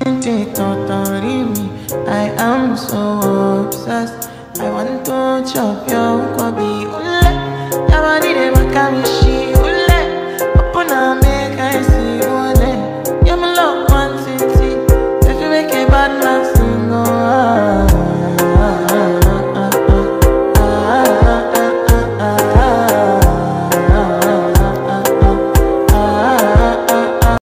I am so obsessed. I want to chop your kwabi. Your body they make me